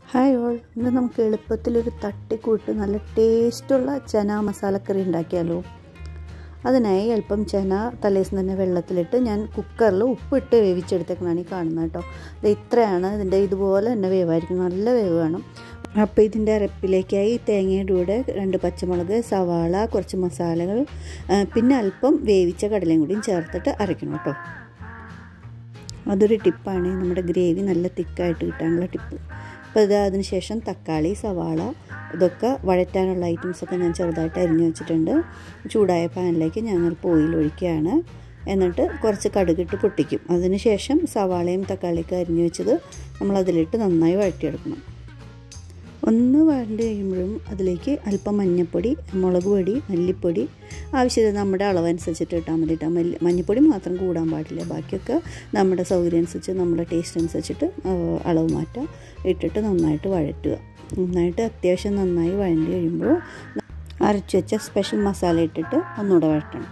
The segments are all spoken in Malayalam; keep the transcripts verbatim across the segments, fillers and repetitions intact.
ഹായ് ഓൾ, ഇന്ന് നമുക്ക് എളുപ്പത്തിലൊരു തട്ടിക്കൂട്ട് നല്ല ടേസ്റ്റുള്ള ചന മസാലക്കറി ഉണ്ടാക്കിയാലോ. അതിനായി അല്പം ചന തലേദിവസം തന്നെ വെള്ളത്തിലിട്ട് ഞാൻ കുക്കറിൽ ഉപ്പിട്ട് വേവിച്ചെടുത്തേക്കണാണ് ഈ കാണുന്നത് കേട്ടോ. ഇത് ഇത്രയാണ് ഇതിൻ്റെ, ഇതുപോലെ തന്നെ വേവായിരിക്കും, നല്ല വേവ് വേണം. അപ്പോൾ ഇതിൻ്റെ അരപ്പിലേക്കായി തേങ്ങയുടെ കൂടെ രണ്ട് പച്ചമുളക്, സവാള, കുറച്ച് മസാലകൾ, പിന്നെ അല്പം വേവിച്ച കടലയും കൂടിയും ചേർത്തിട്ട് അരയ്ക്കണം കേട്ടോ. അതൊരു ടിപ്പാണ്, നമ്മുടെ ഗ്രേവി നല്ല തിക്കായിട്ട് കിട്ടാനുള്ള ടിപ്പ്. അപ്പോൾ ഇത് അതിന് ശേഷം തക്കാളി, സവാള ഇതൊക്കെ വഴറ്റാനുള്ള ഐറ്റംസൊക്കെ ഞാൻ ചെറുതായിട്ട് അരിഞ്ഞു വെച്ചിട്ടുണ്ട്. ചൂടായ പാനിലേക്ക് ഞങ്ങൾ ഓയിൽ ഒഴിക്കുകയാണ്. എന്നിട്ട് കുറച്ച് കടുകിട്ട് പൊട്ടിക്കും. അതിന് ശേഷം സവാളയും തക്കാളിയൊക്കെ അരിഞ്ഞു വെച്ചത് നമ്മളതിലിട്ട് നന്നായി വഴറ്റിയെടുക്കണം. ഒന്ന് വഴണ്ട് കഴിയുമ്പോഴും അതിലേക്ക് അല്പം മഞ്ഞൾപ്പൊടി, മുളക് പൊടി, മല്ലിപ്പൊടി ആവശ്യത്തിന് നമ്മുടെ അളവനുസരിച്ചിട്ട് ഇട്ടാൽ മതി കേട്ടോ. മല്ലി മഞ്ഞൾപ്പൊടി മാത്രം കൂടാൻ പാടില്ല, ബാക്കിയൊക്കെ നമ്മുടെ സൗകര്യം അനുസരിച്ച്, നമ്മുടെ ടേസ്റ്റ് അനുസരിച്ചിട്ട് അളവ് മാറ്റാം. ഇട്ടിട്ട് നന്നായിട്ട് വഴറ്റുക. നന്നായിട്ട് അത്യാവശ്യം നന്നായി വഴണ്ട് കഴിയുമ്പോൾ അരച്ച് വെച്ച സ്പെഷ്യൽ മസാല ഇട്ടിട്ട് ഒന്നുകൂടെ വഴറ്റണം.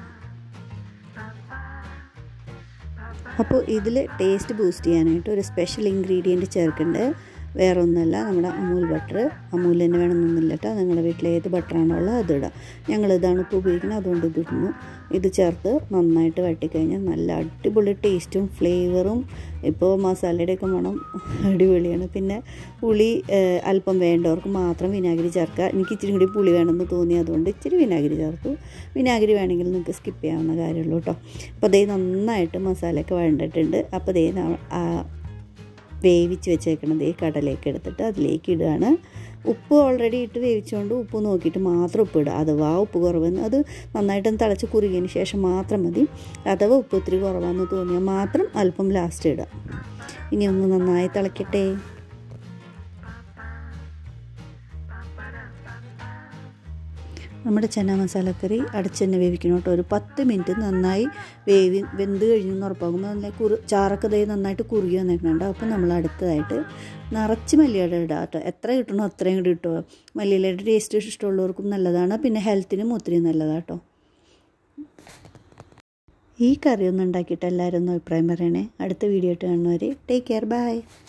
അപ്പോൾ ഇതിൽ ടേസ്റ്റ് ബൂസ്റ്റ് ചെയ്യാനായിട്ട് ഒരു സ്പെഷ്യൽ ഇൻഗ്രീഡിയൻറ്റ് ചേർക്കേണ്ടത് വേറെ ഒന്നുമല്ല, നമ്മുടെ അമൂൽ ബട്ടർ. അമൂൽ തന്നെ വേണമെന്നൊന്നുമില്ല കേട്ടോ, നിങ്ങളുടെ വീട്ടിൽ ഏത് ബട്ടറാണോ ഉള്ളത് അതിടാം. ഞങ്ങളിതാണ് ഇപ്പോൾ ഉപയോഗിക്കുന്നത്, അതുകൊണ്ട് ഇതിടുന്നു. ഇത് ചേർത്ത് നന്നായിട്ട് വഴറ്റിക്കഴിഞ്ഞാൽ നല്ല അടിപൊളി ടേസ്റ്റും ഫ്ലേവറും, ഇപ്പോൾ മസാലയുടെയൊക്കെ മണം അടിപൊളിയാണ്. പിന്നെ പുളി അല്പം വേണ്ടവർക്ക് മാത്രം വിനാഗിരി ചേർക്കുക. എനിക്ക് ഇച്ചിരി കൂടി പുളി വേണമെന്ന് തോന്നി, അതുകൊണ്ട് ഇച്ചിരി വിനാഗിരി ചേർത്തു. വിനാഗിരി വേണമെങ്കിൽ നിങ്ങൾക്ക് സ്കിപ്പ് ചെയ്യാവുന്ന കാര്യമുള്ളൂ കേട്ടോ. അപ്പോൾ അതേ നന്നായിട്ട് മസാലയൊക്കെ വഴണ്ടിട്ടുണ്ട്. അപ്പോൾ അതേ വേവിച്ച് വെച്ചേക്കണത് ഈ കടലേക്ക് എടുത്തിട്ട് അതിലേക്ക് ഇടുകയാണ്. ഉപ്പ് ഓൾറെഡി ഇട്ട് വേവിച്ചുകൊണ്ട് ഉപ്പ് നോക്കിയിട്ട് മാത്രം ഉപ്പ് ഇടുക. അഥവാ ഉപ്പ് കുറവെന്ന് അത് നന്നായിട്ടൊന്ന് തിളച്ച് കുറുകിയതിന് ശേഷം മാത്രം മതി. അഥവാ ഉപ്പ് ഇത്തിരി കുറവാണെന്ന് തോന്നിയാൽ മാത്രം അല്പം ലാസ്റ്റ് ഇടുക. ഇനി ഒന്ന് നന്നായി തിളയ്ക്കട്ടെ. നമ്മുടെ ചന മസാലക്കറി അടച്ച് തന്നെ വേവിക്കണം കേട്ടോ. ഒരു പത്ത് മിനിറ്റ് നന്നായി വേവി വെന്ത് കഴിഞ്ഞെന്ന് ഉറപ്പാകുമ്പോൾ നല്ല കുറു ചാറൊക്കെ ദേ നന്നായിട്ട് കുറുകി വന്നേക്കണുണ്ട്. അപ്പോൾ നമ്മൾ അടുത്തതായിട്ട് നിറച്ച് മല്ലിയില ഇടുക കേട്ടോ. എത്ര കിട്ടണോ അത്രയും കൂടി ഇട്ടോ. മല്ലിയിലയുടെ ടേസ്റ്റ് ഇഷ്ടമുള്ളവർക്കും നല്ലതാണ്, പിന്നെ ഹെൽത്തിനും ഒത്തിരി നല്ലതാണ് കേട്ടോ. ഈ കറി ഒന്ന് ഉണ്ടാക്കിയിട്ട് എല്ലാവരും ഒന്ന് അഭിപ്രായം പറയണേ. അടുത്ത വീഡിയോ ആയിട്ട് കാണുന്നവരെ ടേക്ക് കെയർ, ബൈ.